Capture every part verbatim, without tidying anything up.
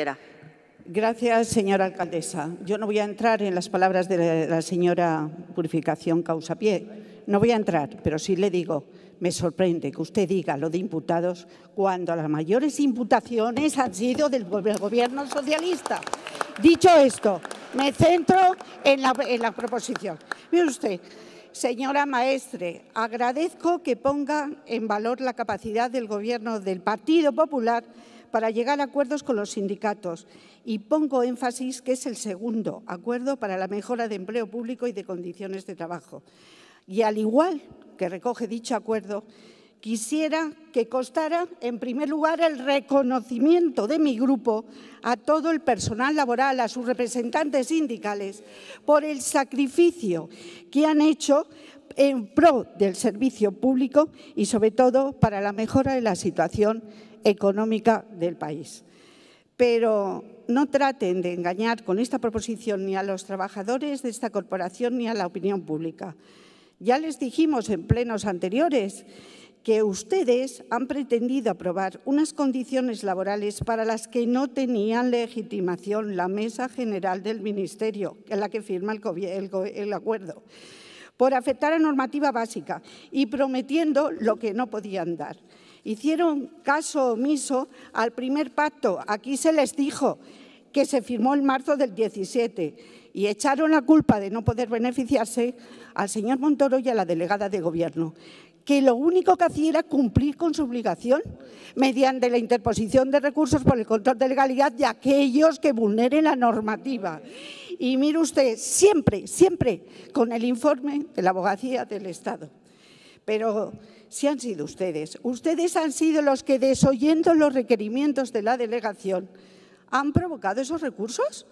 Gracias, señora alcaldesa. Yo no voy a entrar en las palabras de la señora Purificación Causapié. No voy a entrar, pero sí le digo, me sorprende que usted diga lo de imputados cuando las mayores imputaciones han sido del Gobierno socialista. Dicho esto, me centro en la, en la proposición. Mire usted, señora Maestre, agradezco que ponga en valor la capacidad del Gobierno del Partido Popular para llegar a acuerdos con los sindicatos y pongo énfasis que es el segundo acuerdo para la mejora de empleo público y de condiciones de trabajo. Y al igual que recoge dicho acuerdo, quisiera que constara, en primer lugar, el reconocimiento de mi grupo a todo el personal laboral, a sus representantes sindicales, por el sacrificio que han hecho en pro del servicio público y, sobre todo, para la mejora de la situación económica del país. Pero no traten de engañar con esta proposición ni a los trabajadores de esta corporación ni a la opinión pública. Ya les dijimos en plenos anteriores que ustedes han pretendido aprobar unas condiciones laborales para las que no tenían legitimación la Mesa General del Ministerio, en la que firma el, el, el acuerdo, por afectar a normativa básica y prometiendo lo que no podían dar. Hicieron caso omiso al primer pacto. Aquí se les dijo que se firmó en marzo del diecisiete y echaron la culpa de no poder beneficiarse al señor Montoro y a la delegada de Gobierno, que lo único que hacía era cumplir con su obligación mediante la interposición de recursos por el control de legalidad de aquellos que vulneren la normativa. Y mire usted, siempre, siempre con el informe de la Abogacía del Estado. Pero si han sido ustedes, ustedes han sido los que, desoyendo los requerimientos de la delegación, han provocado esos recursos.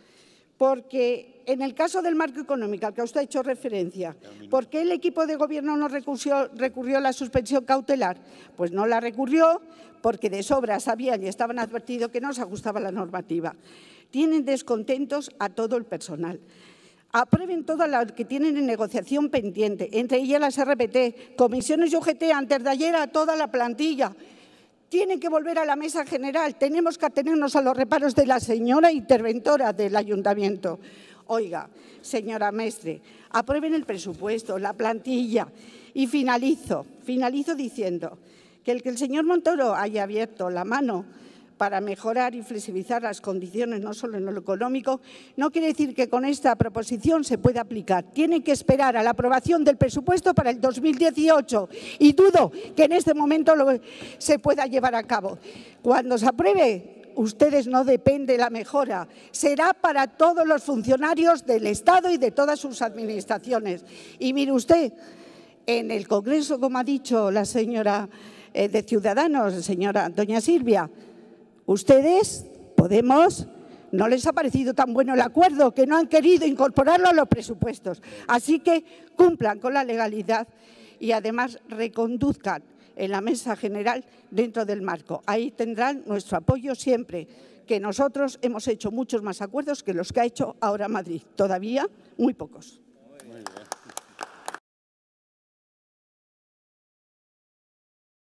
Porque en el caso del marco económico al que usted ha hecho referencia, ¿por qué el equipo de gobierno no recurrió, recurrió a la suspensión cautelar? Pues no la recurrió porque de sobra sabían y estaban advertidos que no se ajustaba la normativa. Tienen descontentos a todo el personal. Aprueben todo lo que tienen en negociación pendiente, entre ellas las R P T, comisiones y U G T, antes de ayer a toda la plantilla. Tienen que volver a la mesa general, tenemos que atenernos a los reparos de la señora interventora del ayuntamiento. Oiga, señora Mestre, aprueben el presupuesto, la plantilla y finalizo, finalizo diciendo que el que el señor Montoro haya abierto la mano para mejorar y flexibilizar las condiciones, no solo en lo económico, no quiere decir que con esta proposición se pueda aplicar. Tienen que esperar a la aprobación del presupuesto para el dos mil dieciocho y dudo que en este momento lo, se pueda llevar a cabo. Cuando se apruebe, ustedes no depende la mejora, será para todos los funcionarios del Estado y de todas sus administraciones. Y mire usted, en el Congreso, como ha dicho la señora eh, de Ciudadanos, señora doña Silvia, ustedes, Podemos, no les ha parecido tan bueno el acuerdo que no han querido incorporarlo a los presupuestos. Así que cumplan con la legalidad y además reconduzcan en la mesa general dentro del marco. Ahí tendrán nuestro apoyo siempre, que nosotros hemos hecho muchos más acuerdos que los que ha hecho ahora Madrid. Todavía muy pocos.